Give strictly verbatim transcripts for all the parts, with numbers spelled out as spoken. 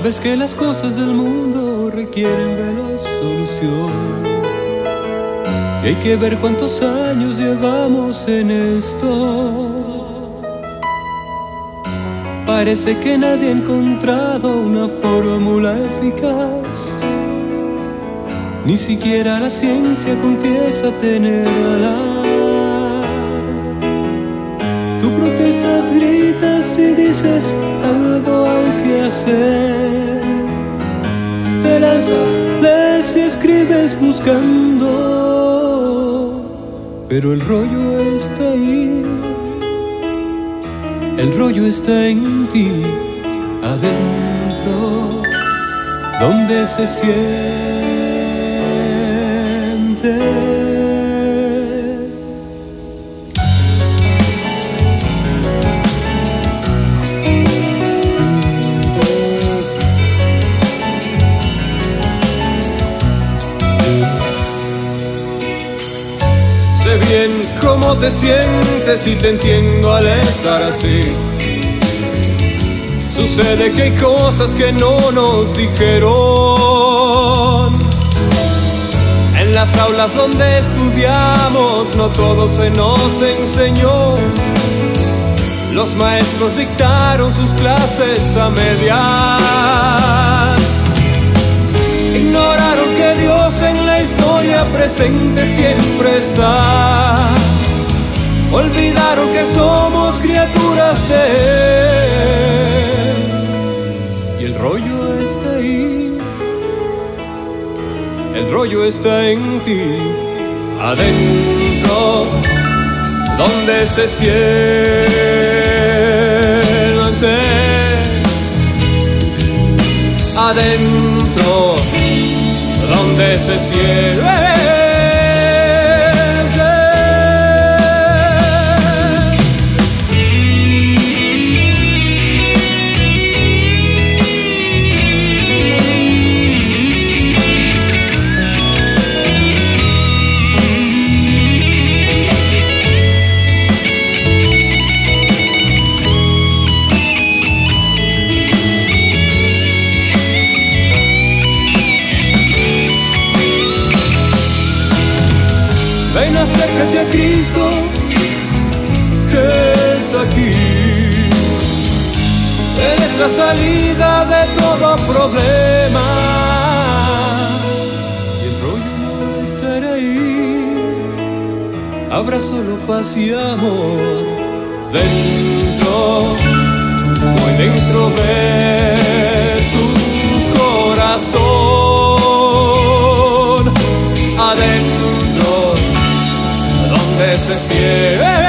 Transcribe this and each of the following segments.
Sabes que las cosas del mundo requieren veloz solución y hay que ver cuántos años llevamos en esto. Parece que nadie ha encontrado una fórmula eficaz, ni siquiera la ciencia confiesa tenerla. Tú protestas, gritas y dices algo hay que hacer. Te lanzas, lees y escribes buscando, pero el rollo está ahí. El rollo está en ti, adentro, donde se siente. Sé bien cómo te sientes y te entiendo al estar así. Sucede que hay cosas que no nos dijeron. En las aulas donde estudiamos no todo se nos enseñó. Los maestros dictaron sus clases a medias. Ignoraron que Dios en la historia presente siempre está. Olvidaron que somos criaturas de Él. Y el rollo está ahí. El rollo está en ti, adentro, donde se siente. Adentro, donde se siente. Ven, acércate a Cristo, que está aquí. Él es la salida de todo problema. Y el rollo no estará ahí. Habrá solo paz y amor dentro, muy dentro de tu corazón. Adentro, donde se siente.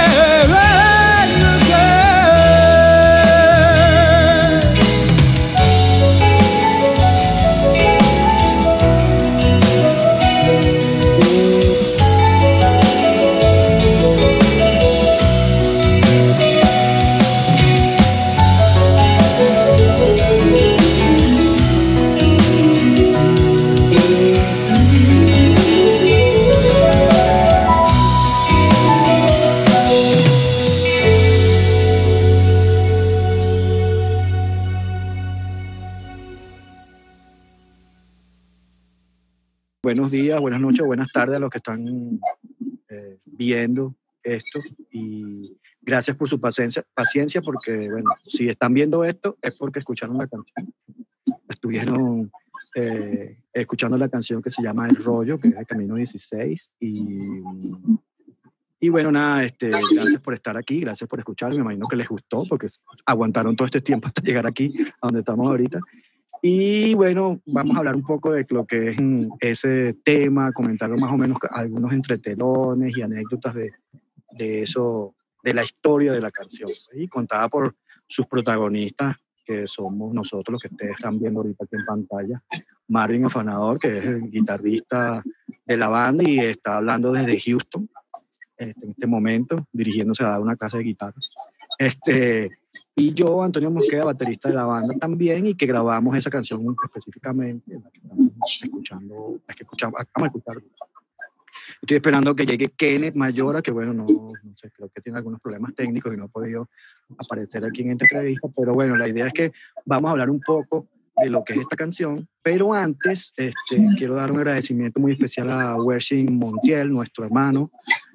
Buenos días, buenas noches, buenas tardes a los que están eh, viendo esto, y gracias por su paciencia, paciencia porque, bueno, si están viendo esto es porque escucharon la canción. Estuvieron eh, escuchando la canción que se llama El Rollo, que es de Camino dieciséis, y, y bueno, nada, este, gracias por estar aquí, gracias por escuchar, me imagino que les gustó porque aguantaron todo este tiempo hasta llegar aquí, a donde estamos ahorita. Y bueno, vamos a hablar un poco de lo que es ese tema, comentar más o menos algunos entretelones y anécdotas de, de eso, de la historia de la canción, y contada por sus protagonistas, que somos nosotros, los que ustedes están viendo ahorita aquí en pantalla. Marvin Afanador, que es el guitarrista de la banda y está hablando desde Houston este, en este momento, dirigiéndose a una casa de guitarras. Este... Y yo, Antonio Mosqueda, baterista de la banda también, y que grabamos esa canción específicamente, la que estamos escuchando, la que escuchamos, acabamos de escuchar. Estoy esperando que llegue Kenneth Mayora, que bueno, no, no sé, creo que tiene algunos problemas técnicos y no ha podido aparecer aquí en esta entrevista, pero bueno, la idea es que vamos a hablar un poco de lo que es esta canción. Pero antes, este, quiero dar un agradecimiento muy especial a Wershing Montiel, nuestro hermano,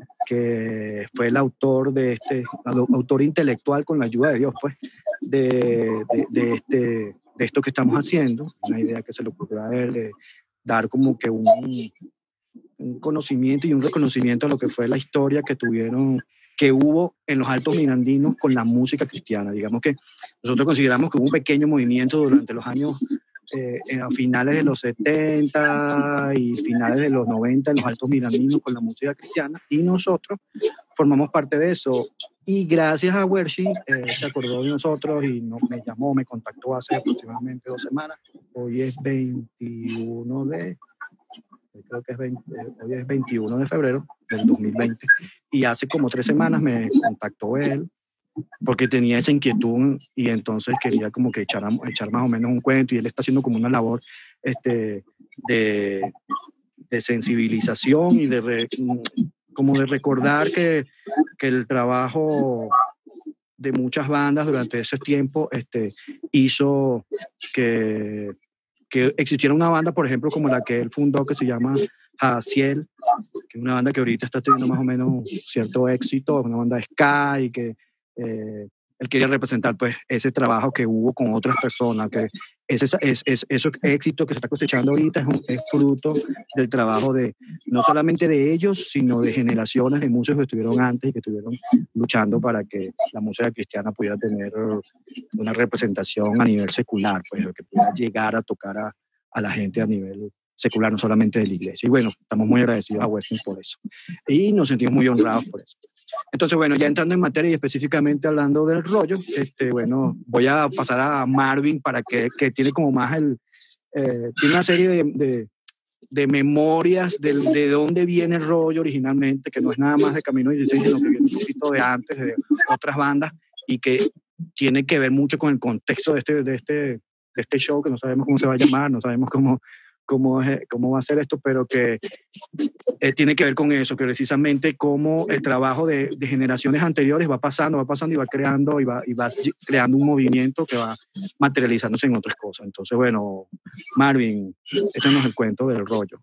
que fue el autor de este, autor intelectual con la ayuda de Dios, pues, de, de, de, este, de esto que estamos haciendo, una idea que se le ocurrió a él de dar como que un, un conocimiento y un reconocimiento a lo que fue la historia que tuvieron, que hubo en los Altos Mirandinos con la música cristiana. Digamos que nosotros consideramos que hubo un pequeño movimiento durante los años Eh, a finales de los setenta y finales de los noventa en los Altos Mirandinos con la música cristiana, y nosotros formamos parte de eso. Y gracias a Wershing eh, se acordó de nosotros y no, me llamó, me contactó hace aproximadamente dos semanas. Hoy es veintiuno de, creo que es veinte, hoy es veintiuno de febrero del dos mil veinte, y hace como tres semanas me contactó él porque tenía esa inquietud y entonces quería como que echar, echar más o menos un cuento, y él está haciendo como una labor este, de, de sensibilización y de re, como de recordar que, que el trabajo de muchas bandas durante ese tiempo este, hizo que, que existiera una banda, por ejemplo, como la que él fundó, que se llama Jaciel, que es una banda que ahorita está teniendo más o menos cierto éxito, una banda de ska, y que Eh, él quería representar pues ese trabajo que hubo con otras personas, que ese, es, es, eso éxito que se está cosechando ahorita es, un, es fruto del trabajo de no solamente de ellos, sino de generaciones de músicos que estuvieron antes y que estuvieron luchando para que la música cristiana pudiera tener una representación a nivel secular, pues que pudiera llegar a tocar a, a la gente a nivel secular, no solamente de la iglesia. Y bueno, estamos muy agradecidos a Wershing por eso. Y nos sentimos muy honrados por eso. Entonces, bueno, ya entrando en materia y específicamente hablando del rollo, este, bueno, voy a pasar a Marvin para que, que tiene como más el... Eh, tiene una serie de, de, de memorias de, de dónde viene el rollo originalmente, que no es nada más de Camino dieciséis, sino que viene un poquito de antes, de otras bandas, y que tiene que ver mucho con el contexto de este, de este, de este show, que no sabemos cómo se va a llamar, no sabemos cómo... Cómo, es, cómo va a ser esto, pero que eh, tiene que ver con eso, que precisamente cómo el trabajo de, de generaciones anteriores va pasando, va pasando y va creando y va, y va creando un movimiento que va materializándose en otras cosas. Entonces, bueno, Marvin, échanos el cuento del rollo.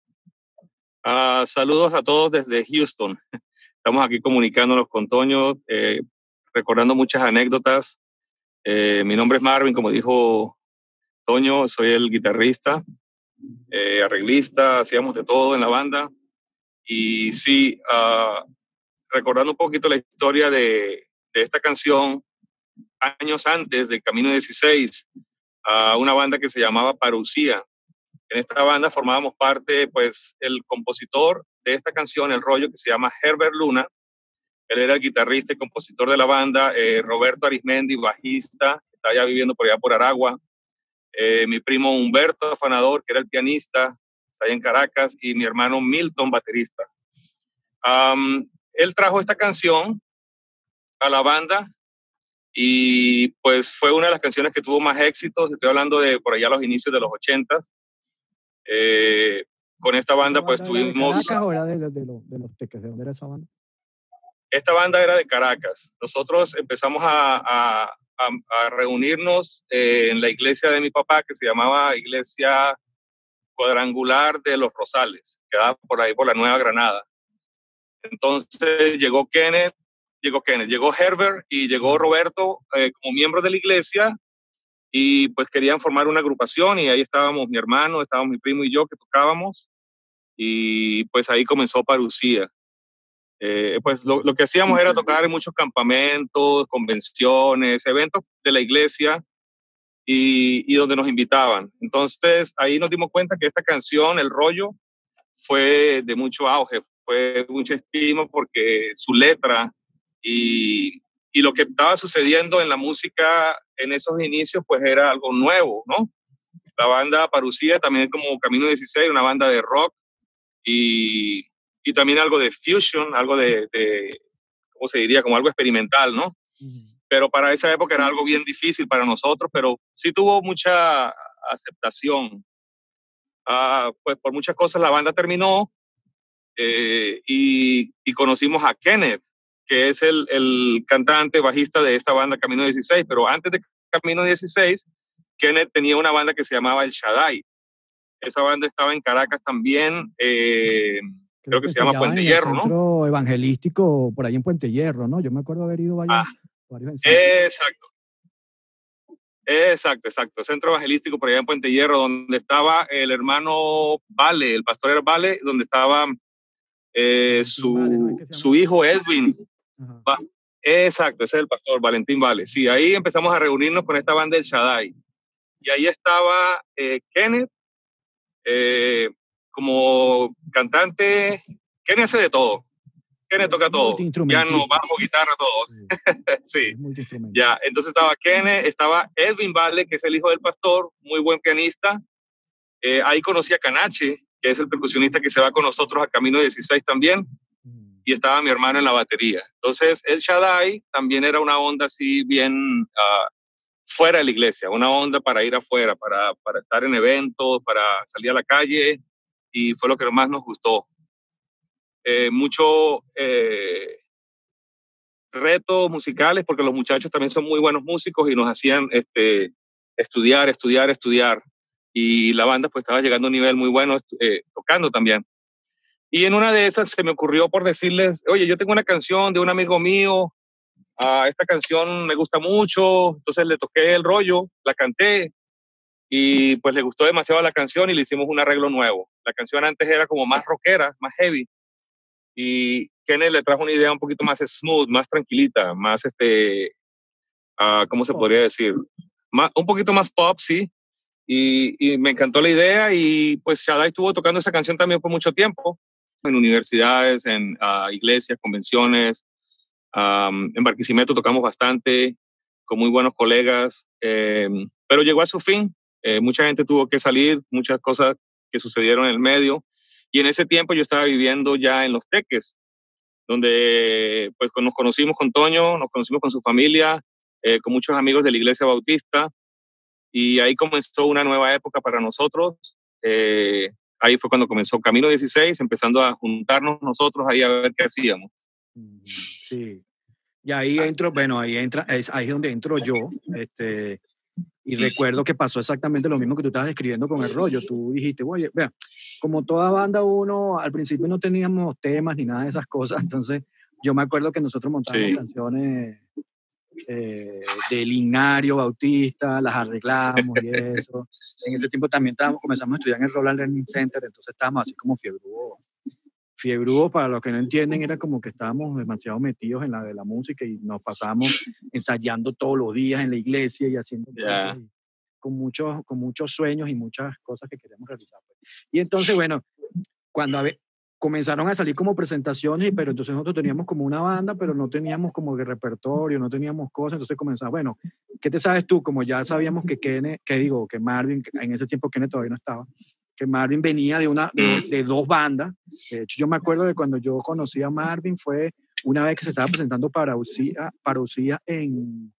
Uh, saludos a todos desde Houston. Estamos aquí comunicándonos con Toño, eh, recordando muchas anécdotas. Eh, mi nombre es Marvin, como dijo Toño, soy el guitarrista. Eh, arreglista, hacíamos de todo en la banda. Y sí, uh, recordando un poquito la historia de, de esta canción, años antes de Camino dieciséis, uh, una banda que se llamaba Parucía. En esta banda formábamos parte, pues, el compositor de esta canción, el rollo, que se llama Herbert Luna. Él era el guitarrista y compositor de la banda. eh, Roberto Arismendi, bajista, está ya viviendo por allá por Aragua. Eh, mi primo Humberto Afanador, que era el pianista, está allá en Caracas, y mi hermano Milton, baterista. Um, él trajo esta canción a la banda y pues fue una de las canciones que tuvo más éxitos. Estoy hablando de por allá los inicios de los ochentas. Eh, con esta banda, pues tuvimos... ¿De Caracas o era de, de, de, los, de los Teques? ¿De dónde era esa banda? Esta banda era de Caracas. Nosotros empezamos a, a, a, a reunirnos eh, en la iglesia de mi papá, que se llamaba Iglesia Cuadrangular de los Rosales, quedaba por ahí por la Nueva Granada. Entonces llegó Kenneth, llegó Kenneth, llegó Herbert y llegó Roberto eh, como miembros de la iglesia, y pues querían formar una agrupación, y ahí estábamos mi hermano, estábamos mi primo y yo que tocábamos, y pues ahí comenzó Parucía. Eh, pues lo, lo que hacíamos era tocar en muchos campamentos, convenciones, eventos de la iglesia, y, y donde nos invitaban. Entonces ahí nos dimos cuenta que esta canción, El Rollo, fue de mucho auge, fue mucha estima, porque su letra y, y lo que estaba sucediendo en la música en esos inicios pues era algo nuevo, ¿no? La banda Parucía también, como Camino dieciséis, una banda de rock, y y también algo de fusion, algo de, de, ¿cómo se diría? Como algo experimental, ¿no? Uh-huh. Pero para esa época era algo bien difícil para nosotros, pero sí tuvo mucha aceptación. Uh, pues por muchas cosas la banda terminó, eh, y, y conocimos a Kenneth, que es el, el cantante, bajista de esta banda Camino dieciséis, pero antes de Camino dieciséis Kenneth tenía una banda que se llamaba El Shaddai. Esa banda estaba en Caracas también, eh, creo, creo que, que se llama Puente en Hierro, el ¿no? Centro Evangelístico, por ahí en Puente Hierro, ¿no? Yo me acuerdo haber ido varios, ah, varios ensayos. Exacto. Exacto, exacto. Centro Evangelístico por allá en Puente Hierro, donde estaba el hermano Vale, el pastor era Vale, donde estaba eh, su, Vale, ¿no? Es que su hijo Edwin. Va, exacto, ese es el pastor Valentín Vale. Sí, ahí empezamos a reunirnos con esta banda del Shaddai. Y ahí estaba eh, Kenneth, eh, como cantante. Kenneth hace de todo. Kenneth toca todo. Piano, bajo, guitarra, todo. Sí. Sí. Ya, entonces estaba Kenneth, estaba Edwin Vale, que es el hijo del pastor, muy buen pianista. Eh, ahí conocí a Canache, que es el percusionista que se va con nosotros a Camino dieciséis también. Y estaba mi hermano en la batería. Entonces, el Shaddai también era una onda así bien uh, fuera de la iglesia, una onda para ir afuera, para, para estar en eventos, para salir a la calle, y fue lo que más nos gustó. Eh, mucho eh, retos musicales, porque los muchachos también son muy buenos músicos y nos hacían este, estudiar, estudiar, estudiar. Y la banda pues estaba llegando a un nivel muy bueno, eh, tocando también. Y en una de esas se me ocurrió por decirles, oye, yo tengo una canción de un amigo mío, uh, esta canción me gusta mucho, entonces le toqué el rollo, la canté, y pues le gustó demasiado la canción y le hicimos un arreglo nuevo. La canción antes era como más rockera, más heavy, y Kenneth le trajo una idea un poquito más smooth, más tranquilita, más, este, uh, ¿cómo se podría decir? Más, un poquito más pop, sí, y, y me encantó la idea, y pues Shaddai estuvo tocando esa canción también por mucho tiempo, en universidades, en uh, iglesias, convenciones, um, en Barquisimeto tocamos bastante, con muy buenos colegas, eh, pero llegó a su fin, eh, mucha gente tuvo que salir, muchas cosas que sucedieron en el medio, y en ese tiempo yo estaba viviendo ya en Los Teques, donde pues nos conocimos con Toño, nos conocimos con su familia, eh, con muchos amigos de la Iglesia Bautista, y ahí comenzó una nueva época para nosotros. Eh, ahí fue cuando comenzó Camino dieciséis, empezando a juntarnos nosotros ahí a ver qué hacíamos. Sí, y ahí entro, bueno, ahí entra, es, ahí es donde entro yo, este, y recuerdo que pasó exactamente lo mismo que tú estabas describiendo con el rollo. Tú dijiste, oye, vea, como toda banda uno, al principio no teníamos temas ni nada de esas cosas, entonces yo me acuerdo que nosotros montábamos sí. canciones eh, del Himnario Bautista, las arreglamos y eso. En ese tiempo también estábamos, comenzamos a estudiar en el Roland Learning Center, entonces estábamos así como fiebrudos. Fiebrudos, para los que no entienden, era como que estábamos demasiado metidos en la de la música y nos pasábamos ensayando todos los días en la iglesia y haciendo yeah. cosas y con muchos, con muchos sueños y muchas cosas que queríamos realizar. Y entonces, bueno, cuando a ver, comenzaron a salir como presentaciones, pero entonces nosotros teníamos como una banda, pero no teníamos como el repertorio, no teníamos cosas, entonces comenzaba, bueno, ¿qué te sabes tú? Como ya sabíamos que Kenneth, que digo, que Marvin, en ese tiempo Kenneth todavía no estaba, que Marvin venía de, una, de, de dos bandas. De hecho, yo me acuerdo de cuando yo conocí a Marvin, fue una vez que se estaba presentando para Usía, para Usía en,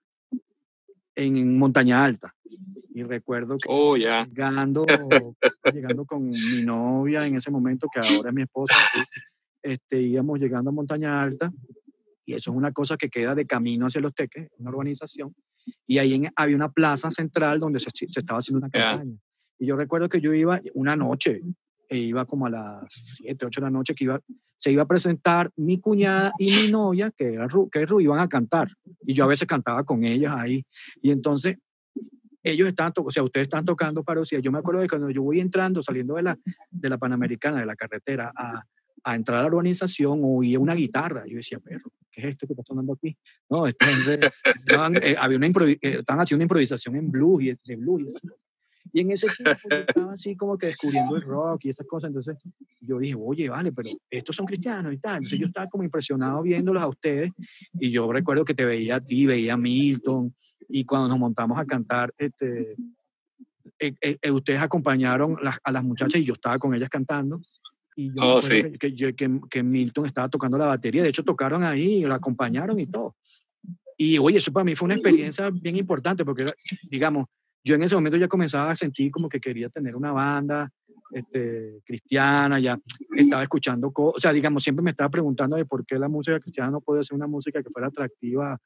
en Montaña Alta. Y recuerdo que oh, yeah. llegando, llegando con mi novia en ese momento, que ahora es mi esposa, este, íbamos llegando a Montaña Alta, y eso es una cosa que queda de camino hacia Los Teques, una urbanización, y ahí en, había una plaza central donde se, se estaba haciendo una campaña. Yeah. Y yo recuerdo que yo iba una noche, e iba como a las siete, ocho de la noche, que iba, se iba a presentar mi cuñada y mi novia, que era Ru, que Ru, iban a cantar. Y yo a veces cantaba con ellas ahí. Y entonces, ellos estaban, o sea, ustedes están tocando para Usía. Yo me acuerdo de cuando yo voy entrando, saliendo de la, de la Panamericana, de la carretera, a, a entrar a la urbanización, oía una guitarra. Y yo decía, perro, ¿qué es esto que está sonando aquí? No, entonces, estaban, eh, había una improvis- eh, estaban haciendo una improvisación en blues y de blues y eso. Y en ese tiempo yo estaba así como que descubriendo el rock y esas cosas, entonces yo dije, oye, vale, pero estos son cristianos y tal. Entonces yo estaba como impresionado viéndolos a ustedes, y yo recuerdo que te veía a ti, veía a Milton, y cuando nos montamos a cantar, este, eh, eh, ustedes acompañaron las, a las muchachas y yo estaba con ellas cantando. Y yo oh, sí. que, que, que, que Milton estaba tocando la batería, de hecho tocaron ahí, la acompañaron y todo. Y oye, eso para mí fue una experiencia bien importante, porque digamos, yo en ese momento ya comenzaba a sentir como que quería tener una banda este, cristiana, ya estaba escuchando cosas, o sea, digamos, siempre me estaba preguntando de por qué la música cristiana no podía ser una música que fuera atractiva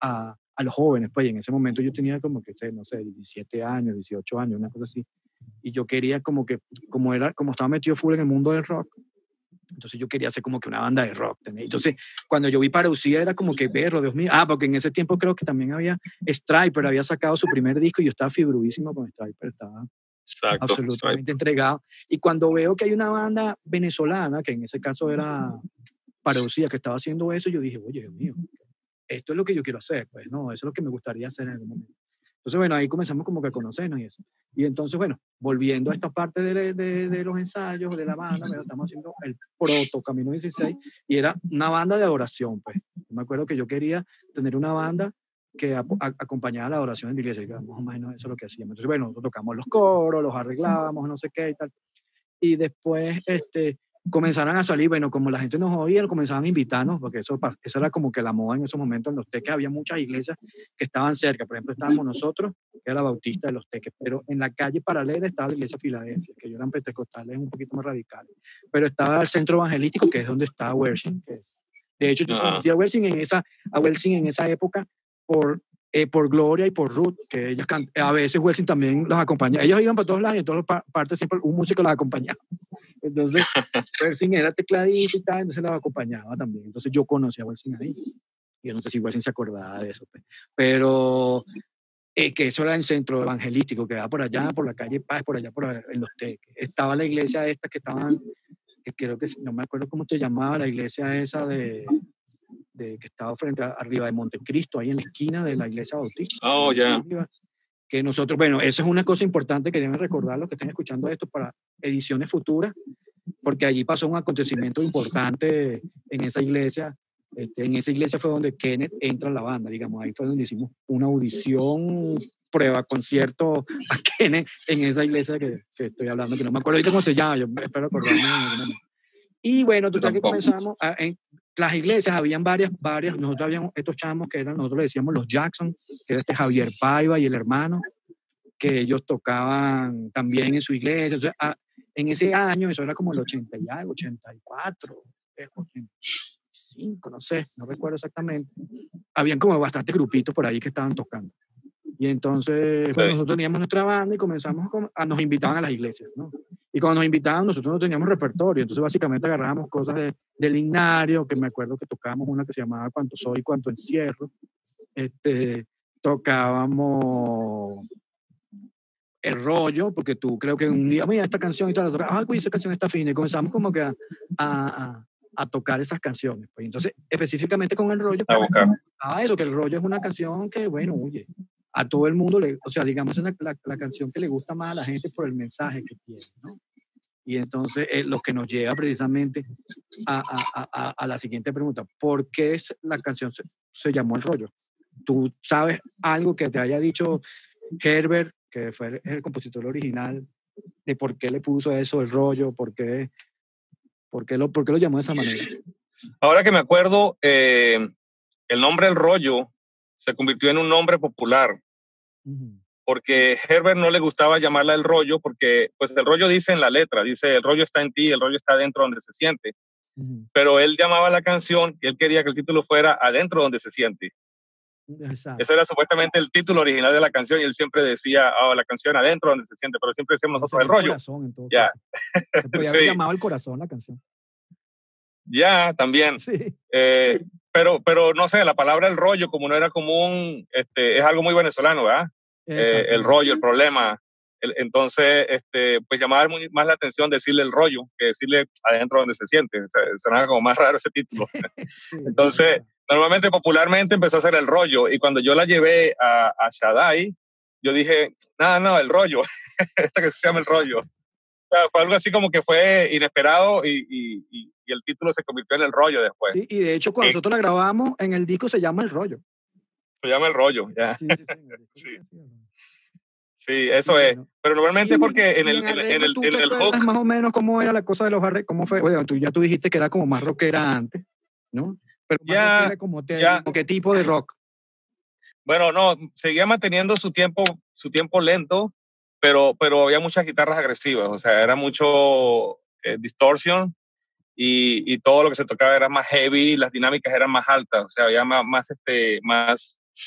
a, a los jóvenes, pues, y en ese momento yo tenía como que, no sé, diecisiete años, dieciocho años, una cosa así, y yo quería como que, como era, como estaba metido full en el mundo del rock, entonces yo quería hacer como que una banda de rock. ¿Entendés? Entonces, cuando yo vi Parucía era como que, perro, Dios mío. Ah, porque en ese tiempo creo que también había Striper, había sacado su primer disco y yo estaba fibrudísimo con Striper, estaba Exacto, absolutamente exacto. entregado. Y cuando veo que hay una banda venezolana, que en ese caso era Parucía, que estaba haciendo eso, yo dije, oye, Dios mío, esto es lo que yo quiero hacer, pues, no, eso es lo que me gustaría hacer en algún momento. Entonces, bueno, ahí comenzamos como que a conocernos y eso. Y entonces, bueno, volviendo a esta parte de, de, de los ensayos, de la banda, bueno, estamos haciendo el proto Camino dieciséis y era una banda de adoración, pues. Yo me acuerdo que yo quería tener una banda que a, a, acompañara la adoración en la iglesia, y más o menos eso es lo que hacíamos. Entonces, bueno, nosotros tocamos los coros, los arreglábamos, no sé qué y tal. Y después, este, comenzaron a salir, bueno, como la gente nos oía, comenzaban a invitarnos, porque eso, eso era como que la moda en esos momentos en Los Teques, había muchas iglesias que estaban cerca, por ejemplo, estábamos nosotros, que era la Bautista de Los Teques, pero en la calle paralela estaba la iglesia Filadelfia, que ellos eran pentecostales un poquito más radicales, pero estaba el centro evangelístico, que es donde está Welsing, que de hecho yo conocí a Welsing en esa, a Welsing en esa época por... Eh, por Gloria y por Ruth, que ellas a veces Welsing también los acompañaba. Ellos iban para todos lados y en todas partes siempre un músico los acompañaba. Entonces, Welsing era tecladista y tal, entonces los acompañaba también. Entonces yo conocí a Welsing ahí. Yo no sé si Welsing se acordaba de eso. Pues. Pero eh, que eso era en centro evangelístico, que va por allá, por la calle Paz, por allá, por allá, en Los Teques. Estaba la iglesia esta que estaban, que creo que, no me acuerdo cómo se llamaba, la iglesia esa de... De, que estaba frente a, arriba de Montecristo, ahí en la esquina de la iglesia bautista. Oh, ya. Yeah. Que nosotros, bueno, eso es una cosa importante que deben recordar los que estén escuchando esto para ediciones futuras, porque allí pasó un acontecimiento importante en esa iglesia. Este, en esa iglesia fue donde Kenneth entra a la banda, digamos, ahí fue donde hicimos una audición, prueba, concierto a Kenneth en esa iglesia que, que estoy hablando, que no me acuerdo ahorita cómo se llama, yo espero acordarme. Y bueno, total que comenzamos, a, en las iglesias habían varias, varias, nosotros habíamos estos chamos que eran, nosotros le decíamos los Jackson, que era este Javier Paiva y el hermano, que ellos tocaban también en su iglesia. O sea, a, en ese año, eso era como el ochenta y algo, ochenta y cuatro, ochenta y cinco, no sé, no recuerdo exactamente. Habían como bastantes grupitos por ahí que estaban tocando. Y entonces, sí. Bueno, nosotros teníamos nuestra banda y comenzamos a, a nos invitaban a las iglesias, ¿no? Y cuando nos invitaban, nosotros no teníamos repertorio, entonces básicamente agarrábamos cosas de, del Ignario, que me acuerdo que tocábamos una que se llamaba Cuánto Soy, Cuánto Encierro, este, tocábamos El Rollo, porque tú creo que un día, mira esta canción y tal, ah, pues esa canción está fina, y comenzamos como que a, a, a tocar esas canciones. Pues. Entonces, específicamente con El Rollo, ah, eso, que El Rollo es una canción que, bueno, oye, a todo el mundo, le, o sea, digamos, es la, la, la canción que le gusta más a la gente por el mensaje que tiene, ¿no? Y entonces, eh, lo que nos lleva precisamente a, a, a, a la siguiente pregunta, ¿por qué es, la canción se, se llamó El Rollo? ¿Tú sabes algo que te haya dicho Herbert, que fue el, el compositor original, de por qué le puso eso, El Rollo, por qué, por qué, lo, por qué lo llamó de esa manera? Ahora que me acuerdo, eh, el nombre El Rollo se convirtió en un nombre popular, uh-huh. porque Herbert no le gustaba llamarla El Rollo, porque pues el rollo dice en la letra, dice el rollo está en ti, el rollo está adentro donde se siente, uh-huh. pero él llamaba la canción, él quería que el título fuera Adentro donde se siente. Exacto. Ese era supuestamente el título original de la canción y él siempre decía, oh, la canción Adentro donde se siente, pero siempre decíamos nosotros El Rollo. Corazón, en todo ya. Se podía haber sí. llamado El Corazón la canción. Ya, también. Sí. Eh, pero, pero no sé, la palabra el rollo, como no era común, este, es algo muy venezolano, ¿verdad? Eh, el rollo, el problema. El, entonces, este, pues llamaba muy, más la atención decirle el rollo que decirle Adentro donde se siente. O sea, sonaba como más raro ese título. Sí, entonces, claro. Normalmente, popularmente empezó a ser el rollo. Y cuando yo la llevé a, a Shaddai, yo dije, no, no, el rollo. Esta que se llama El Rollo. O sea, fue algo así como que fue inesperado y, y, y, y el título se convirtió en El Rollo después. Sí, y de hecho cuando eh, nosotros la grabamos en el disco se llama El Rollo. Se llama El Rollo, ya. Sí, sí, sí. sí. sí eso sí, es. Bueno. Pero normalmente y, porque en el, en, arreglo, en el, ¿tú en te el hook... más o menos cómo era la cosa de los arreglos? ¿Cómo fue? Bueno, tú, ya tú dijiste que era como más rockera antes, ¿no? Pero más ya, rockera como, te, ya. como qué tipo de rock. Bueno, no, seguía manteniendo su tiempo, su tiempo lento, pero, pero había muchas guitarras agresivas, o sea, era mucho eh, distortion y, y todo lo que se tocaba era más heavy, las dinámicas eran más altas, o sea, había más, más, este, más,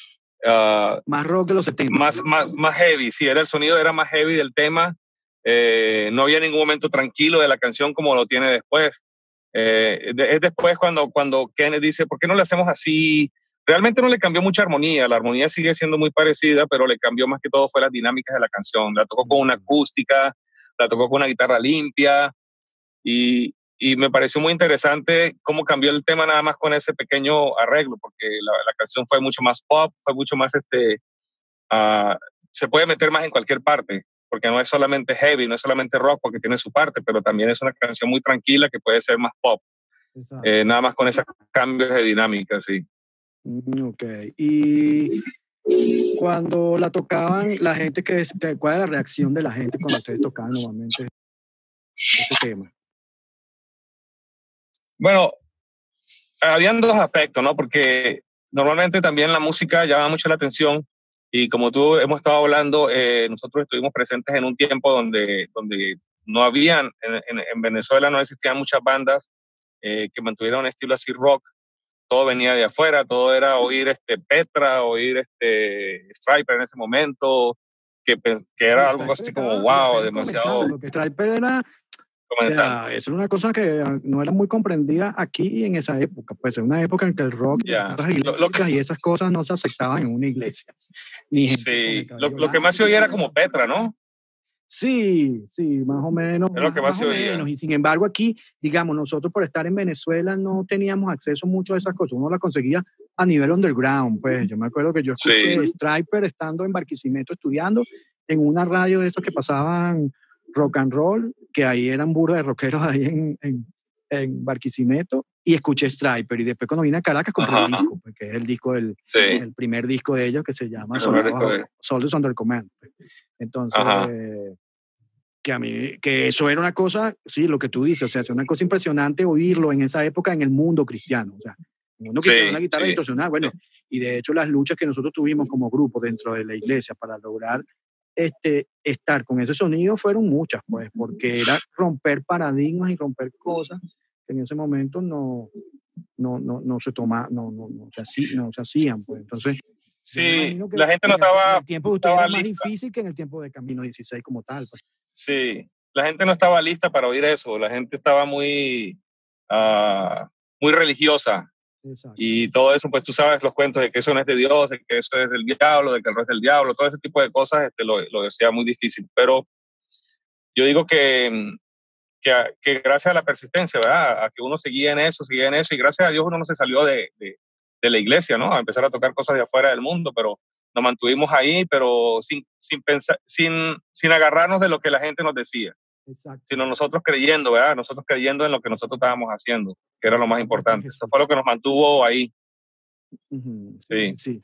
uh, más rock de los setenta. Más, más, más heavy, sí, era el sonido era más heavy del tema. Eh, no había ningún momento tranquilo de la canción como lo tiene después. Eh, de, es después cuando, cuando Kenneth dice, ¿por qué no le hacemos así? Realmente no le cambió mucha armonía, la armonía sigue siendo muy parecida, pero le cambió más que todo fue las dinámicas de la canción. La tocó con una acústica, la tocó con una guitarra limpia, y, y me pareció muy interesante cómo cambió el tema nada más con ese pequeño arreglo, porque la, la canción fue mucho más pop, fue mucho más, este, uh, se puede meter más en cualquier parte, porque no es solamente heavy, no es solamente rock, porque tiene su parte, pero también es una canción muy tranquila que puede ser más pop. Eh, nada más con esos cambios de dinámica, sí. Ok. Y cuando la tocaban, la gente, que, que, ¿cuál era la reacción de la gente cuando ustedes tocaban normalmente ese tema? Bueno, habían dos aspectos, ¿no? Porque normalmente también la música llama mucho la atención, y como tú hemos estado hablando, eh, nosotros estuvimos presentes en un tiempo donde, donde no habían, en, en, en Venezuela no existían muchas bandas eh, que mantuvieran un estilo así rock. Todo venía de afuera, todo era oír este Petra, oír este Stryper en ese momento, que, que era algo así como wow, demasiado. Lo que Stryper era, o sea, eso era una cosa que no era muy comprendida aquí en esa época, pues en una época en que el rock yeah. y, lo, lo que, y esas cosas no se aceptaban en una iglesia. Ni sí, lo, lo que más se oía era como Petra, ¿no? Sí, sí, más o menos. Es lo que más, más se oía. Menos. Y sin embargo aquí, digamos, nosotros por estar en Venezuela no teníamos acceso mucho a esas cosas. Uno las conseguía a nivel underground, pues. Yo me acuerdo que yo escuché sí. Stryper estando en Barquisimeto estudiando en una radio de esos que pasaban rock and roll, que ahí eran burros de rockeros ahí en, en, en Barquisimeto, y escuché Stryper. Y después cuando vine a Caracas compré Ajá. el disco, pues, que es el disco del sí. el primer disco de ellos, que se llama Soldiers Under Command. Entonces, eh, que a mí, que eso era una cosa, sí, lo que tú dices, o sea, es una cosa impresionante oírlo en esa época en el mundo cristiano, o sea, el mundo cristiano, sí, la guitarra sí. distorsionada, bueno, y de hecho las luchas que nosotros tuvimos como grupo dentro de la iglesia para lograr este, estar con ese sonido fueron muchas, pues, porque era romper paradigmas y romper cosas que en ese momento no, no, no, no se toma, no, no, no, se hacían, no se hacían, pues, entonces... Sí, la gente no estaba... El tiempo de ustedes era más lista. Difícil que en el tiempo de Camino dieciséis como tal, pues. Sí, la gente no estaba lista para oír eso, la gente estaba muy, uh, muy religiosa. Exacto. Y todo eso, pues tú sabes los cuentos de que eso no es de Dios, de que eso es del diablo, de que el rock es del diablo, todo ese tipo de cosas este, lo, lo decía muy difícil. Pero yo digo que, que, que gracias a la persistencia, ¿verdad? A que uno seguía en eso, seguía en eso, y gracias a Dios uno no se salió de, de, de la iglesia, ¿no? A empezar a tocar cosas de afuera del mundo, pero nos mantuvimos ahí, pero sin, sin, pensar, sin, sin agarrarnos de lo que la gente nos decía. Exacto. Sino nosotros creyendo, ¿verdad? Nosotros creyendo en lo que nosotros estábamos haciendo, que era lo más importante. Eso fue lo que nos mantuvo ahí. Uh-huh. Sí. sí.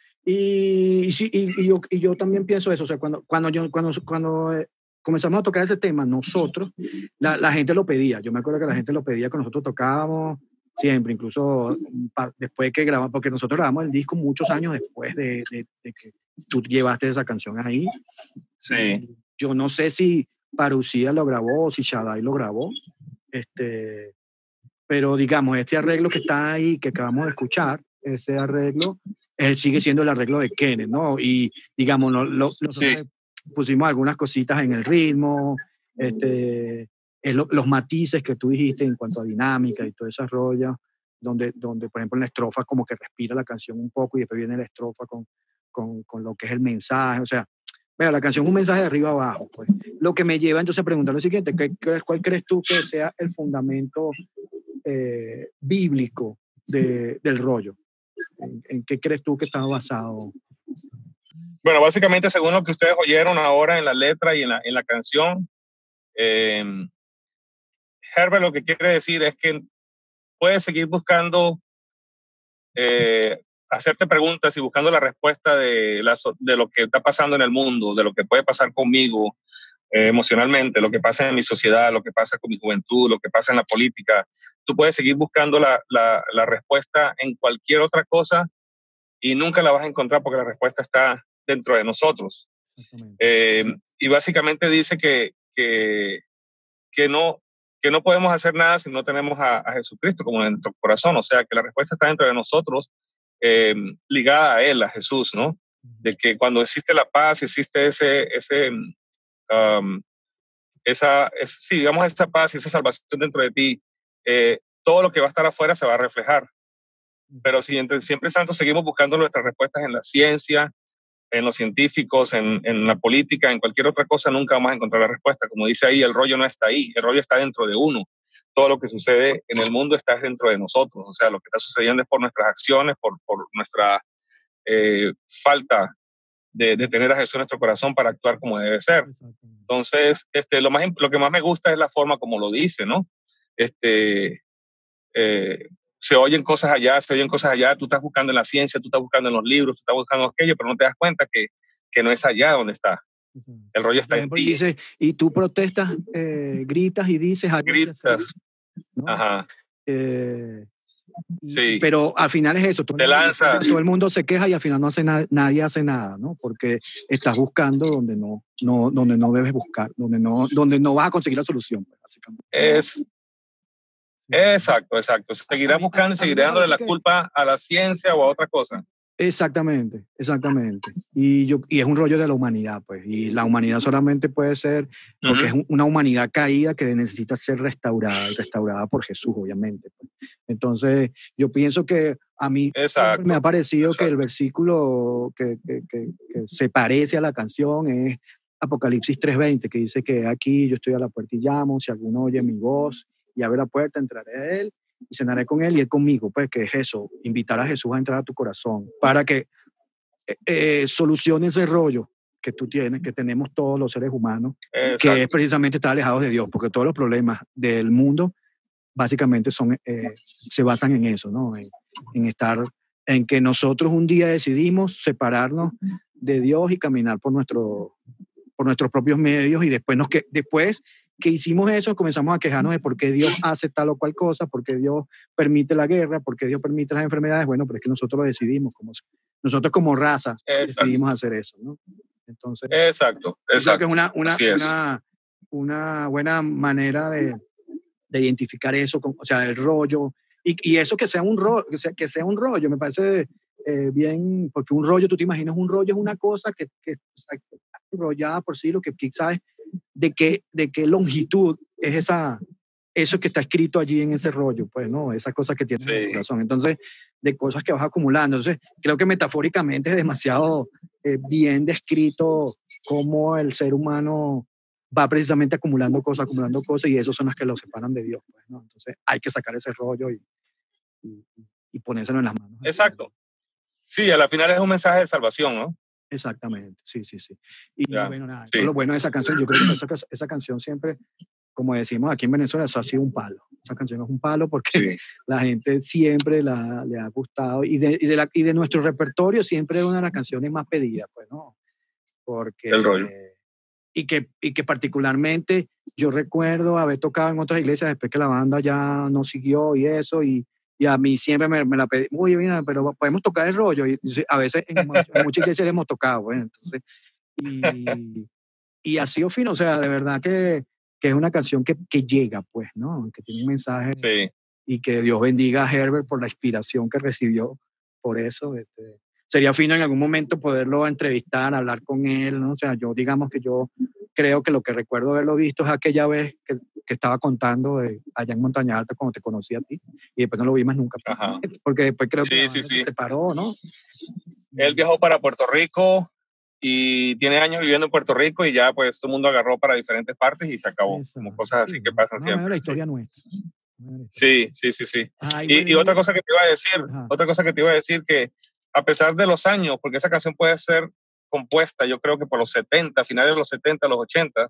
Y, y, y, y, yo, y yo también pienso eso, o sea, cuando, cuando, yo, cuando, cuando eh, comenzamos a tocar ese tema, nosotros, la, la gente lo pedía. Yo me acuerdo que la gente lo pedía cuando nosotros tocábamos, siempre, incluso después que grabamos, porque nosotros grabamos el disco muchos años después de, de, de que tú llevaste esa canción ahí. Sí. Yo no sé si Parucía lo grabó o si Shaddai lo grabó, este, pero digamos, este arreglo que está ahí, que acabamos de escuchar, ese arreglo, él sigue siendo el arreglo de Kenneth, ¿no? Y digamos, lo, lo, nosotros sí. pusimos algunas cositas en el ritmo, este... los matices que tú dijiste en cuanto a dinámica y todo ese rollo, donde, donde por ejemplo en la estrofa como que respira la canción un poco y después viene la estrofa con, con, con lo que es el mensaje, o sea, vea, la canción es un mensaje de arriba a abajo, pues. Lo que me lleva entonces a preguntar lo siguiente, ¿qué, ¿cuál crees tú que sea el fundamento eh, bíblico de, del rollo? ¿En, ¿En qué crees tú que está basado? Bueno, básicamente según lo que ustedes oyeron ahora en la letra y en la, en la canción, eh, Herbert lo que quiere decir es que puedes seguir buscando, eh, hacerte preguntas y buscando la respuesta de, la, de lo que está pasando en el mundo, de lo que puede pasar conmigo eh, emocionalmente, lo que pasa en mi sociedad, lo que pasa con mi juventud, lo que pasa en la política. Tú puedes seguir buscando la, la, la respuesta en cualquier otra cosa y nunca la vas a encontrar porque la respuesta está dentro de nosotros. Eh, y básicamente dice que, que, que no... que no podemos hacer nada si no tenemos a, a Jesucristo como en nuestro corazón, o sea, que la respuesta está dentro de nosotros, eh, ligada a Él, a Jesús, ¿no? De que cuando existe la paz, existe ese, ese, um, esa, es, sí, digamos, esa paz y esa salvación dentro de ti, eh, todo lo que va a estar afuera se va a reflejar. Pero si entre, siempre tanto seguimos buscando nuestras respuestas en la ciencia, en los científicos, en, en la política, en cualquier otra cosa, nunca vamos a encontrar la respuesta. Como dice ahí, el rollo no está ahí, el rollo está dentro de uno. Todo lo que sucede en el mundo está dentro de nosotros. O sea, lo que está sucediendo es por nuestras acciones, por, por nuestra eh, falta de, de tener a Jesús en nuestro corazón para actuar como debe ser. Entonces, este, lo, más, lo que más me gusta es la forma como lo dice, ¿no? Este, eh, se oyen cosas allá, se oyen cosas allá, tú estás buscando en la ciencia, tú estás buscando en los libros, tú estás buscando aquello, pero no te das cuenta que, que no es allá donde está. El rollo está en ti. Dice, y tú protestas, eh, gritas y dices... Gritas. ¿no? Ajá. Eh, y, sí. Pero al final es eso. Todo te el, lanzas. Todo el mundo se queja y al final no hace na nadie hace nada, ¿no? Porque estás buscando donde no, no, donde no debes buscar, donde no, donde no vas a conseguir la solución, básicamente. Es... Exacto, exacto. Seguirás buscando y seguirás dándole la que... culpa a la ciencia o a otra cosa. Exactamente, exactamente. Y, yo, y es un rollo de la humanidad, pues. Y la humanidad solamente puede ser, porque uh-huh. es una humanidad caída que necesita ser restaurada, y restaurada por Jesús, obviamente. Pues. Entonces, yo pienso que a mí exacto, me ha parecido exacto. que el versículo que, que, que, que se parece a la canción es Apocalipsis tres veinte, que dice que aquí yo estoy a la puerta y llamo, si alguno oye mi voz y abre la puerta, entraré a él y cenaré con él y él conmigo, pues que es eso, invitar a Jesús a entrar a tu corazón para que eh, eh, solucione ese rollo que tú tienes, que tenemos todos los seres humanos, exacto. que es precisamente estar alejados de Dios, porque todos los problemas del mundo básicamente son, eh, se basan en eso, ¿no? En, en estar, en que nosotros un día decidimos separarnos de Dios y caminar por, nuestro, por nuestros propios medios y después, nos, que, después que hicimos eso, comenzamos a quejarnos de por qué Dios hace tal o cual cosa, por qué Dios permite la guerra, por qué Dios permite las enfermedades. Bueno, pero es que nosotros lo decidimos, como, nosotros como raza exacto. decidimos hacer eso, ¿no? Entonces, exacto, exacto. creo que es una, una, una, una buena manera de, de identificar eso, con, o sea, el rollo, y, y eso que sea un rollo, que sea, que sea un rollo, me parece eh, bien, porque un rollo, tú te imaginas, un rollo es una cosa que, que está enrollada por sí, lo que quizás de qué, de qué longitud es esa, eso que está escrito allí en ese rollo, pues, ¿no? Esas cosas que tienes sí. en el corazón. Entonces, de cosas que vas acumulando. Entonces, creo que metafóricamente es demasiado eh, bien descrito cómo el ser humano va precisamente acumulando cosas, acumulando cosas, y esos son las que lo separan de Dios, pues, ¿no? Entonces, hay que sacar ese rollo y, y, y ponérselo en las manos. Exacto. Sí, a la final es un mensaje de salvación, ¿no? Exactamente, sí, sí, sí. Y ya, bueno, nada, sí. eso es lo bueno de esa canción. Yo creo que esa, esa canción siempre, como decimos aquí en Venezuela, eso ha sido un palo. Esa canción es un palo porque sí. la gente siempre la, le ha gustado. Y de, y, de la, y de nuestro repertorio siempre es una de las canciones más pedidas, pues, ¿no? Porque... El rollo. Eh, y, que, y que particularmente yo recuerdo haber tocado en otras iglesias después que la banda ya no siguió y eso, y... Y a mí siempre me, me la pedí, muy bien, pero podemos tocar el rollo. Y a veces en, much, en muchas iglesias le hemos tocado. Pues, entonces, y, y ha sido fino, o sea, de verdad que, que es una canción que, que llega, pues, ¿no? Que tiene un mensaje. Sí. Y que Dios bendiga a Herbert por la inspiración que recibió por eso. Este, sería fino en algún momento poderlo entrevistar, hablar con él, ¿no? O sea, yo digamos que yo creo que lo que recuerdo haberlo visto es aquella vez que, que estaba contando de, allá en Montaña Alta cuando te conocí a ti y después no lo vi más nunca. Ajá. Porque después creo sí, que sí, sí. se separó, ¿no? Él viajó para Puerto Rico y tiene años viviendo en Puerto Rico y ya pues todo el mundo agarró para diferentes partes y se acabó. Exacto. Como cosas así sí, que pasan no, siempre. No, la historia sí. nuestra. Sí, sí, sí, sí. Ay, y, bueno, y otra cosa que te iba a decir, ajá. otra cosa que te iba a decir que a pesar de los años, porque esa canción puede ser compuesta, yo creo que por los setenta, finales de los setenta, los ochenta,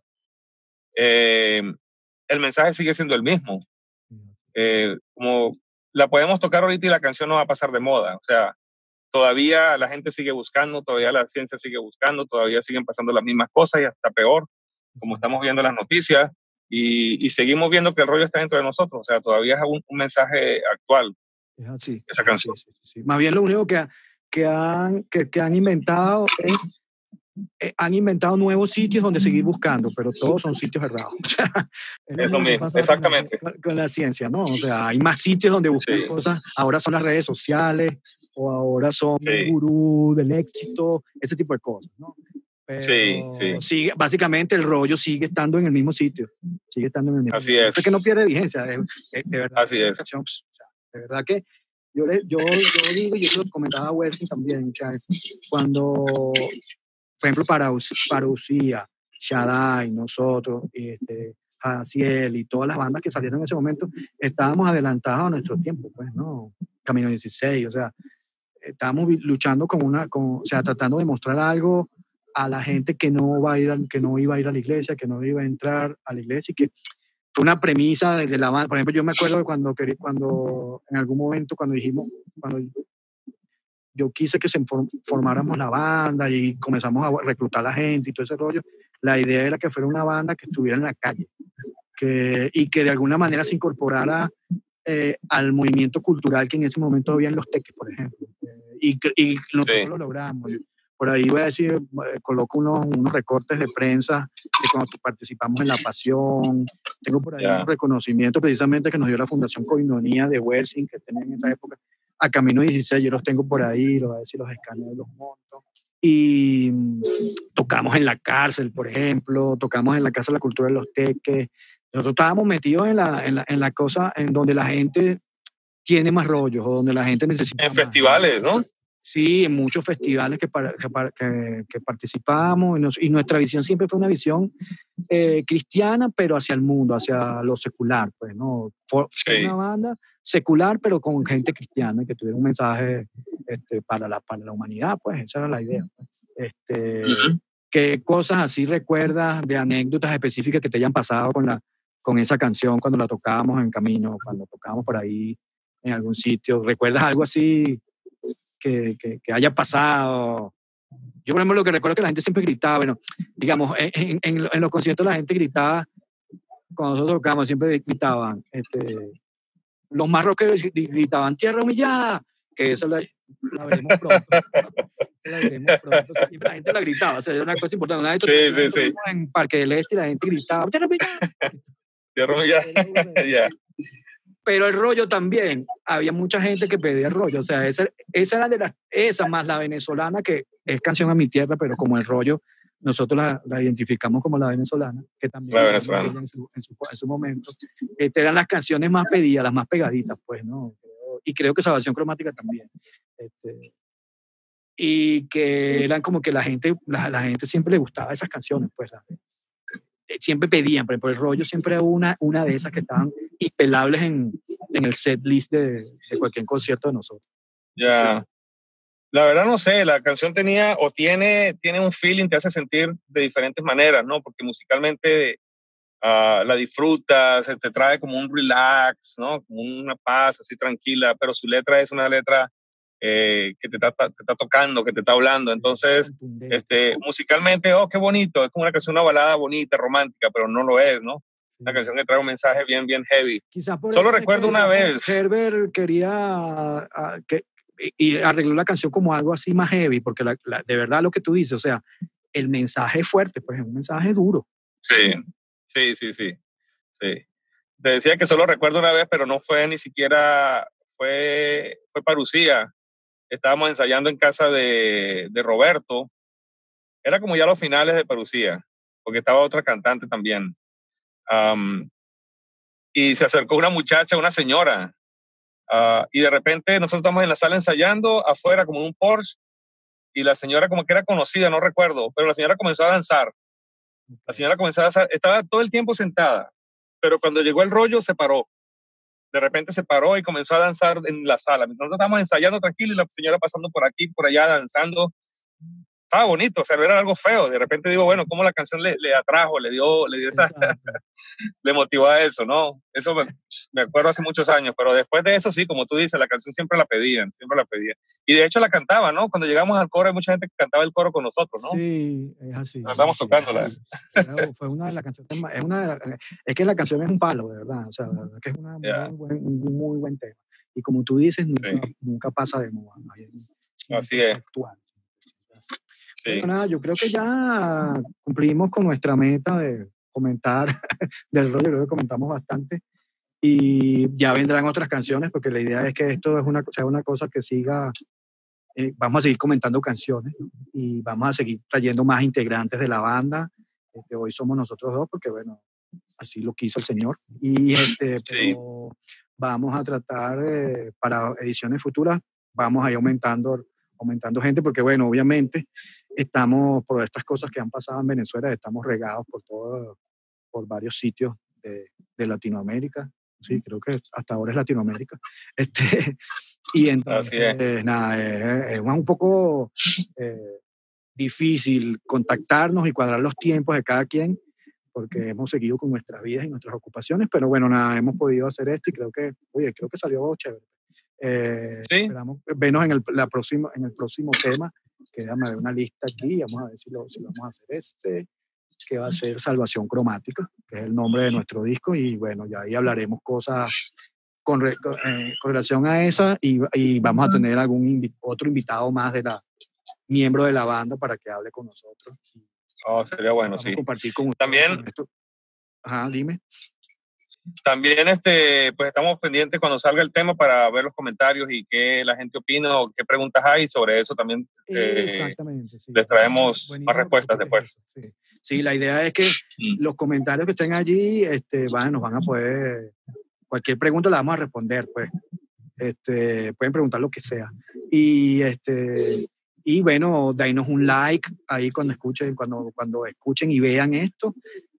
eh, el mensaje sigue siendo el mismo. Eh, como la podemos tocar ahorita y la canción no va a pasar de moda, o sea, todavía la gente sigue buscando, todavía la ciencia sigue buscando, todavía siguen pasando las mismas cosas y hasta peor, como estamos viendo las noticias, y, y seguimos viendo que el rollo está dentro de nosotros, o sea, todavía es un, un mensaje actual. Es así. Esa canción. Sí, sí, sí. Más bien lo único que, que, han, que, que han inventado es eh, han inventado nuevos sitios donde seguir buscando, pero todos son sitios errados. O sea, es lo Es lo mismo que mismo, pasa exactamente. con, con la ciencia, ¿no? O sea, hay más sitios donde buscar Sí. cosas. Ahora son las redes sociales, o ahora son Sí. gurú del éxito, ese tipo de cosas, ¿no? Pero Sí, sí. sigue, básicamente el rollo sigue estando en el mismo sitio. Sigue estando en el mismo Así sitio. es. Es que no pierde vigencia. De, de, de verdad. Así es. Canción, pues, o sea, de verdad que yo, le, yo, yo digo, y yo lo comentaba a Welsin también, o sea, cuando, por ejemplo, para, para Usía, Shaddai, nosotros, este, Jaciel y todas las bandas que salieron en ese momento, estábamos adelantados a nuestro tiempo, pues, ¿no? Camino dieciséis, o sea, estábamos luchando con una, con, o sea, tratando de mostrar algo a la gente que no, va a ir a, que no iba a ir a la iglesia, que no iba a entrar a la iglesia, y que fue una premisa desde la banda. Por ejemplo, yo me acuerdo de cuando, cuando en algún momento, cuando dijimos, cuando yo quise que se formáramos la banda y comenzamos a reclutar a la gente y todo ese rollo, la idea era que fuera una banda que estuviera en la calle que, y que de alguna manera se incorporara eh, al movimiento cultural que en ese momento había en Los Teques, por ejemplo. Eh, y, y nosotros sí. lo logramos. Por ahí voy a decir, eh, coloco unos, unos recortes de prensa de cuando participamos en La Pasión. Tengo por ahí yeah. un reconocimiento precisamente que nos dio la Fundación Koinonia de Welsin, que tenía en esa época, a Camino dieciséis. Yo los tengo por ahí, los voy a decir, los escaneo, los monto. Y tocamos en la cárcel, por ejemplo, tocamos en la Casa de la Cultura de Los Teques. Nosotros estábamos metidos en la, en la, en la cosa en donde la gente tiene más rollos o donde la gente necesita En más. festivales, ¿no? Sí, en muchos festivales que, para, que, que, que participamos y, nos, y nuestra visión siempre fue una visión eh, cristiana, pero hacia el mundo, hacia lo secular, pues, ¿no? Fue sí. una banda secular, pero con gente cristiana y que tuviera un mensaje este, para, la, para la humanidad, pues, esa era la idea. Pues. Este, uh-huh. ¿Qué cosas así recuerdas de anécdotas específicas que te hayan pasado con, la, con esa canción cuando la tocábamos en camino, cuando tocábamos por ahí en algún sitio? ¿Recuerdas algo así que, que, que haya pasado? Yo, por ejemplo, lo que recuerdo es que la gente siempre gritaba, bueno, digamos, en, en, en los conciertos la gente gritaba, cuando nosotros tocábamos siempre gritaban, este, los más rockeros gritaban, tierra humillada, que eso la, la veremos pronto. La veremos pronto. Siempre la gente la gritaba, o sea, era una cosa importante. Una vez sí, sí, sí. en Parque del Este la gente gritaba, tierra humillada. Tierra humillada, ya. Pero el rollo también, había mucha gente que pedía el rollo, o sea, esa, esa era de las, esa más la venezolana, que es Canción a mi tierra, pero como el rollo, nosotros la, la identificamos como la venezolana, que también la venezolana. En, su, en, su, en su momento. Estas eran las canciones más pedidas, las más pegaditas, pues, ¿no? Y creo que Salvación Cromática también. Este, y que eran como que la gente, la, la gente siempre le gustaba esas canciones, pues, siempre pedían, por ejemplo, el rollo siempre era una, una de esas que estaban impelables en, en el set list de, de cualquier concierto de nosotros. Ya, la verdad no sé, la canción tenía o tiene, tiene un feeling, te hace sentir de diferentes maneras, ¿no? Porque musicalmente uh, la disfrutas, te trae como un relax, ¿no? Como una paz así tranquila, pero su letra es una letra Eh, que te está, te está tocando, que te está hablando. Entonces, este, musicalmente, oh, qué bonito, es como una canción, una balada bonita, romántica, pero no lo es, ¿no? Sí. Una canción que trae un mensaje bien, bien heavy. Quizás por Solo eso recuerdo es que una vez. Herbert quería a, que, y arregló la canción como algo así más heavy, porque la, la, de verdad lo que tú dices, o sea, el mensaje es fuerte, pues es un mensaje duro. Sí, sí, sí, sí. sí. Te decía que solo recuerdo una vez, pero no fue ni siquiera, fue, fue parucía. Estábamos ensayando en casa de, de Roberto. Era como ya los finales de Parucía, porque estaba otra cantante también. Um, y se acercó una muchacha, una señora, uh, y de repente nosotros estamos en la sala ensayando, afuera como en un Porsche, y la señora como que era conocida, no recuerdo, pero la señora comenzó a danzar. La señora comenzó a danzar, estaba todo el tiempo sentada, pero cuando llegó el rollo se paró. De repente se paró y comenzó a danzar en la sala. Nosotros estábamos ensayando tranquilo y la señora pasando por aquí, por allá, danzando. Estaba bonito, o sea, era algo feo. De repente digo, bueno, cómo la canción le, le atrajo, le dio, le dio esa, le motivó a eso, ¿no? Eso me, me acuerdo hace muchos años, pero después de eso sí, como tú dices, la canción siempre la pedían, siempre la pedían. Y de hecho la cantaba, ¿no? Cuando llegamos al coro hay mucha gente que cantaba el coro con nosotros, ¿no? Sí, es así. Estamos sí, tocándola. Era, fue una de las canciones, es, una de la, es que la canción es un palo, de verdad, o sea, la verdad que es una, yeah. muy buen, un muy buen tema. Y como tú dices, nunca, sí. nunca pasa de moda. Así es. Actual. Sí. Bueno, nada, yo creo que ya cumplimos con nuestra meta de comentar del rollo, creo que comentamos bastante. Y ya vendrán otras canciones, porque la idea es que esto es una, sea una cosa que siga. Eh, vamos a seguir comentando canciones, ¿no? Y vamos a seguir trayendo más integrantes de la banda. Este, hoy somos nosotros dos, porque bueno, así lo quiso el Señor. Y este, Sí. pero vamos a tratar, eh, para ediciones futuras, vamos a ir aumentando, aumentando gente, porque bueno, obviamente estamos, por estas cosas que han pasado en Venezuela, estamos regados por todo, por varios sitios de, de Latinoamérica. Sí, creo que hasta ahora es Latinoamérica. Este, y entonces, es. nada, es, es un poco eh, difícil contactarnos y cuadrar los tiempos de cada quien, porque hemos seguido con nuestras vidas y nuestras ocupaciones, pero bueno, nada, hemos podido hacer esto y creo que, oye, creo que salió chévere. Eh, ¿Sí? Esperamos vernos en el, la próxima, en el próximo tema, que déjame ver una lista aquí, vamos a ver si, lo, si vamos a hacer este, que va a ser Salvación Cromática, que es el nombre de nuestro disco, y bueno, ya ahí hablaremos cosas con, re, con, eh, con relación a esa, y, y vamos a tener algún invi otro invitado más de la miembro de la banda para que hable con nosotros. Oh, sería bueno, vamos sí. a compartir con ustedes. También, con esto. Ajá, dime. También este, pues estamos pendientes cuando salga el tema para ver los comentarios y qué la gente opina o qué preguntas hay. Sobre eso también eh, Exactamente, sí. les traemos Buenísimo, más respuestas después. Sí. Sí, la idea es que mm. los comentarios que estén allí este, van, nos van a poder, cualquier pregunta la vamos a responder, pues. Este, pueden preguntar lo que sea. Y, este, y bueno, denos un like ahí cuando escuchen, cuando, cuando escuchen y vean esto.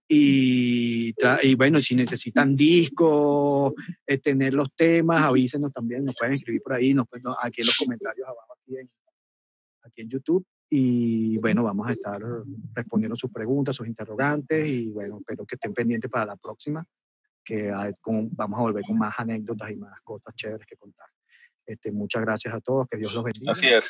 Y, y bueno, si necesitan discos, eh, tener los temas, avísenos también, nos pueden escribir por ahí, nos pueden, aquí en los comentarios abajo, aquí en, aquí en YouTube. Y bueno, vamos a estar respondiendo sus preguntas, sus interrogantes, y bueno, espero que estén pendientes para la próxima, que hay, con, vamos a volver con más anécdotas y más cosas chéveres que contar. Este, muchas gracias a todos, que Dios los bendiga. Así es.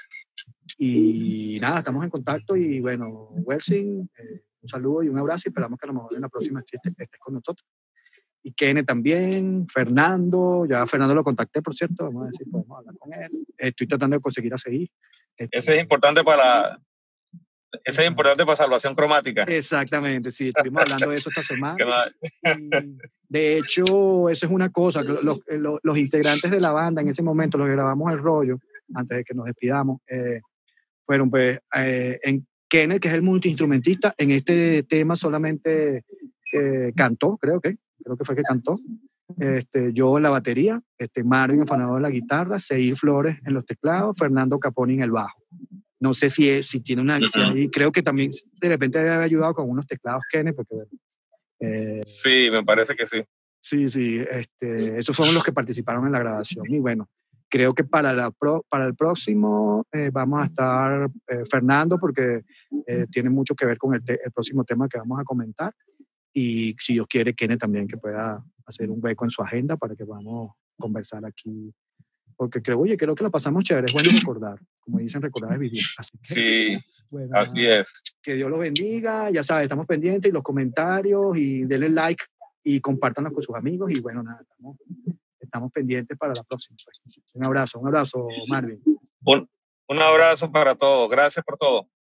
Y nada, estamos en contacto y bueno, Welsing, eh, un saludo y un abrazo y esperamos que a lo mejor en la próxima estés, estés con nosotros. Y Kene también, Fernando, ya Fernando lo contacté, por cierto, vamos a ver si podemos hablar con él. Estoy tratando de conseguir a seguir. Este, Ese es importante para... Ese es importante para Salvación Cromática. Exactamente, sí, estuvimos hablando de eso esta semana. Y de hecho, eso es una cosa, los, los, los integrantes de la banda en ese momento, los que grabamos el rollo, antes de que nos despidamos, eh, fueron pues, eh, en Kenneth, que es el multiinstrumentista, en este tema solamente eh, cantó, creo que, creo que fue que cantó. Este, yo en la batería, este, Marvin afanador en la guitarra, Seir Flores en los teclados, Fernando Caponi en el bajo. No sé si, es, si tiene una... Uh-huh. Si hay, creo que también de repente debe haber ayudado con unos teclados Kenneth, porque... Eh, sí, me parece que sí. Sí, sí, este, esos fueron los que participaron en la grabación. Y bueno, creo que para, la pro, para el próximo eh, vamos a estar eh, Fernando, porque eh, tiene mucho que ver con el, te, el próximo tema que vamos a comentar. Y si Dios quiere, Kenneth también que pueda hacer un hueco en su agenda para que podamos conversar aquí. Porque creo, oye, creo que lo pasamos chévere, es bueno recordar. Como dicen, recordar es vivir. Así que, sí, bueno, así nada, es. Que Dios los bendiga, ya sabes, estamos pendientes y los comentarios y denle like y compártanlo con sus amigos y bueno, nada, estamos, estamos pendientes para la próxima. Un abrazo, un abrazo, Marvin. Un, un abrazo para todos, gracias por todo.